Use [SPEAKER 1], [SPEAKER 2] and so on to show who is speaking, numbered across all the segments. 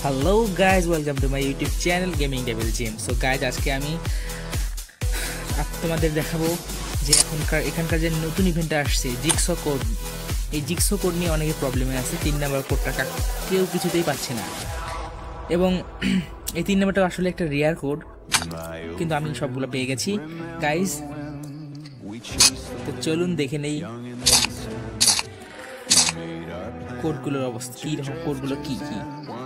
[SPEAKER 1] Hello guys, welcome to my YouTube channel gaming devil Jim. So guys, আজকে আমি তোমাদের দেখাবো যে এখানকার যে নতুন ইভেন্টটা আসছে জিগসো কোড। এই জিগসো কোড নিয়ে অনেকে প্রবলেমে আছে। 3 নাম্বার কোডটা কেউ কিছুতেই পাচ্ছে না, এবং এই 3 নাম্বারটা আসলে একটা রেয়ার কোড, কিন্তু আমি সবগুলো পেয়ে গেছি গাইজ। তো চলুন দেখে নেই কোডগুলোর অবস্থা, কী রকম কোডগুলো কী কী।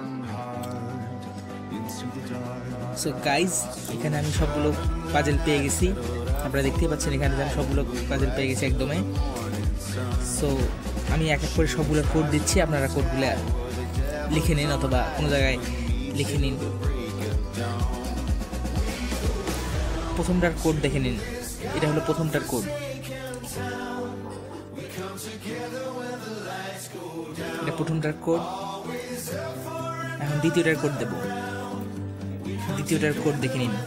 [SPEAKER 1] সো গাইজ, এখানে আমি সবগুলো পাজেল পেয়ে গেছি, আপনারা দেখতেই পাচ্ছেন এখানে আমি সবগুলো পাজেল পেয়ে গেছি একদমই। সো আমি এক এক করে সবগুলো কোড দিচ্ছি, আপনারা কোডগুলো লিখে নিন অথবা কোনো জায়গায় লিখে নিন। প্রথমটার কোড দেখে নিন, এটা হলো প্রথমটার কোড। এটা প্রথমটার কোড। এখন দ্বিতীয়টার কোড দেব, দ্বিতীয়টার কোড দেখে নিন।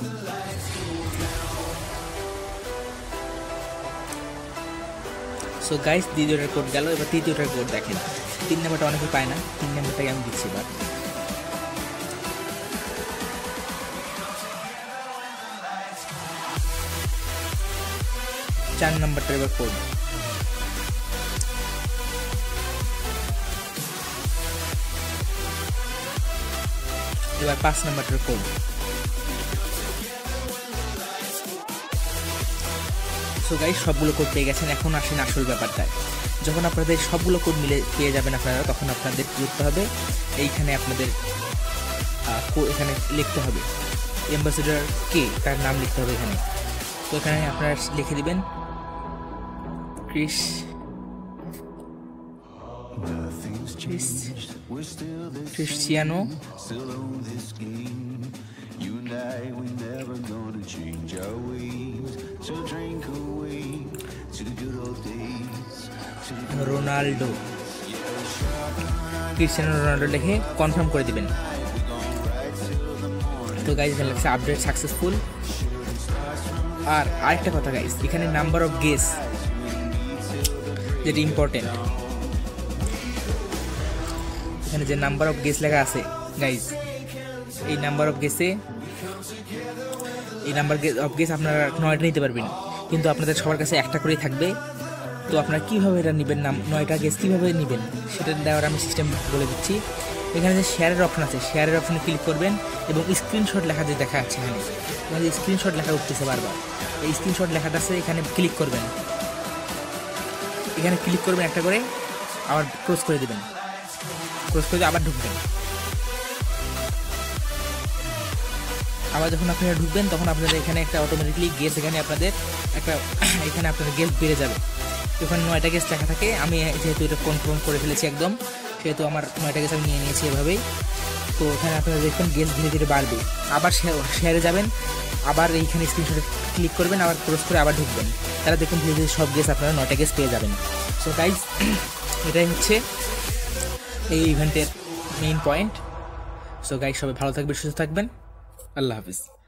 [SPEAKER 1] সো গাইস, দ্বিতীয়টার কোড গেল, এবার তৃতীয়টার কোড দেখেন। 3 নাম্বারটা অনেকে পায় না, 3 নাম্বারটাকে আমি দিচ্ছি এবার। চার নাম্বারটার এবার কোড। এবার 5 নাম্বারটার কোড। সো গাইস, সবগুলো কোড পেয়ে গেছেন। এখন আসেন আসল ব্যাপারটায়। যখন আপনাদের সবগুলো কোড মিলে পেয়ে যাবেন আপনারা, তখন আপনাদের কী করতে হবে, এইখানে আপনাদের এখানে লিখতে হবে অ্যাম্বাসেডর কে, তার নাম লিখতে হবে এখানে। তো এখানে আপনারা লিখে দিবেন ক্রিশ্চিয়ানো রোনাল্ডো। ক্রিশ্চিয়ানো রোনাল্ডো লিখে কনফার্ম করে দিবেন। তো গাইজ, এখানে লাগছে আপডেট সাকসেসফুল। আর আরেকটা কথা গাইজ, এখানে নাম্বার অফ গেস যেটা ইম্পর্টেন্ট, এখানে যে নাম্বার অফ গেস লেখা আছে গাইজ, এই নাম্বার অফ গেসে আপনারা 9টা নিতে পারবেন, কিন্তু আপনাদের সবার কাছে একটা করেই থাকবে। তো আপনারা কীভাবে এটা নেবেন, 9টা গেস কীভাবে নেবেন সেটা দেওয়ার আমি সিস্টেম বলে দিচ্ছি। এখানে যে শেয়ারের অপশন আছে, শেয়ারের অপশনে ক্লিক করবেন এবং স্ক্রিনশট লেখা যে দেখা যাচ্ছে এখানে, এখানে যে স্ক্রিনশট লেখা উঠতেছে বারবার, এই স্ক্রিনশট লেখাটা আছে, এখানে ক্লিক করবেন। এখানে ক্লিক করবেন একটা করে, আবার ক্লোজ করে দেবেন, ক্লোজ করে আবার ঢুকবেন। আবার যখন আপনারা ঢুকবেন তখন আপনাদের এখানে একটা অটোমেটিকলি গেস, এখানে আপনাদের গেস বেড়ে যাবে। এখানে 9টা গেস লেখা থাকে। আমি যেহেতু এটা কনফার্ম করে ফেলেছি একদম, সেহেতু আমার 9টা গেস আমি নিয়ে নিয়েছি এভাবেই। তো এখানে আপনারা দেখবেন গেস ধীরে ধীরে বাড়বে। আবার শেয়ারে যাবেন, আবার এইখানে স্ক্রিনশটে ক্লিক করবেন, আবার ক্লোজ করে আবার ঢুকবেন। তারা দেখুন ধীরে ধীরে সব গেস আপনারা 9টা গেস পেয়ে যাবেন। সো গাইজ, এটাই হচ্ছে এই ইভেন্টের মেইন পয়েন্ট। সো গাইজ, সবাই ভালো থাকবেন, সুস্থ থাকবেন। আল্লাহ হাফিজ।